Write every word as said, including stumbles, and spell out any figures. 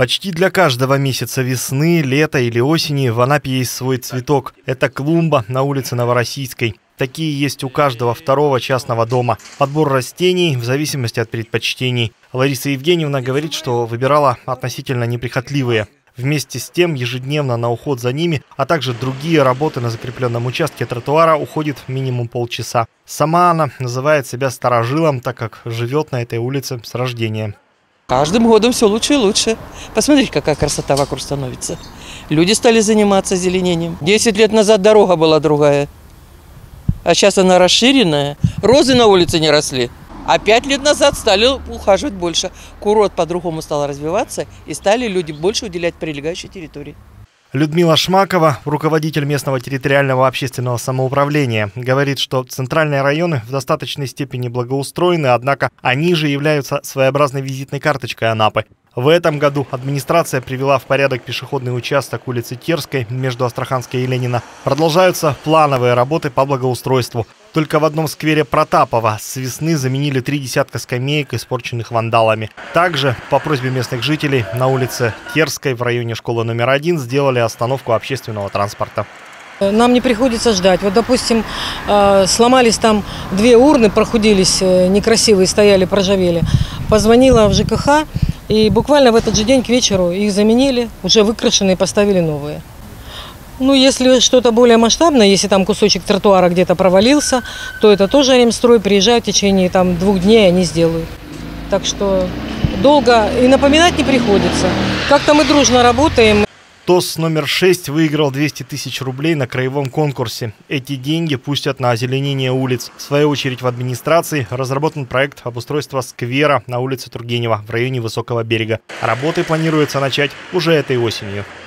Почти для каждого месяца весны, лета или осени в Анапе есть свой цветок. Это клумба на улице Новороссийской. Такие есть у каждого второго частного дома. Подбор растений в зависимости от предпочтений. Лариса Евгеньевна говорит, что выбирала относительно неприхотливые. Вместе с тем ежедневно на уход за ними, а также другие работы на закрепленном участке тротуара уходит минимум полчаса. Сама она называет себя старожилом, так как живет на этой улице с рождения. Каждым годом все лучше и лучше. Посмотрите, какая красота вокруг становится. Люди стали заниматься озеленением. Десять лет назад дорога была другая, а сейчас она расширенная. Розы на улице не росли. А пять лет назад стали ухаживать больше. Курорт по-другому стал развиваться, и стали люди больше уделять прилегающей территории. Людмила Шмакова, руководитель местного территориального общественного самоуправления, говорит, что центральные районы в достаточной степени благоустроены, однако они же являются своеобразной визитной карточкой Анапы. В этом году администрация привела в порядок пешеходный участок улицы Терской между Астраханской и Ленина. Продолжаются плановые работы по благоустройству. Только в одном сквере Протапова с весны заменили три десятка скамеек, испорченных вандалами. Также, по просьбе местных жителей, на улице Терской в районе школы номер один сделали остановку общественного транспорта. Нам не приходится ждать. Вот, допустим, сломались там две урны, прохудились, некрасивые, стояли, проржавели. Позвонила в ЖКХ, и буквально в этот же день к вечеру их заменили, уже выкрашенные, поставили новые. Ну, если что-то более масштабное, если там кусочек тротуара где-то провалился, то это тоже Ремстрой приезжает в течение там, двух дней, они сделают. Так что долго и напоминать не приходится. Как-то мы дружно работаем. ТОС номер шесть выиграл двести тысяч рублей на краевом конкурсе. Эти деньги пустят на озеленение улиц. В свою очередь в администрации разработан проект обустройства сквера на улице Тургенева в районе Высокого берега. Работы планируется начать уже этой осенью.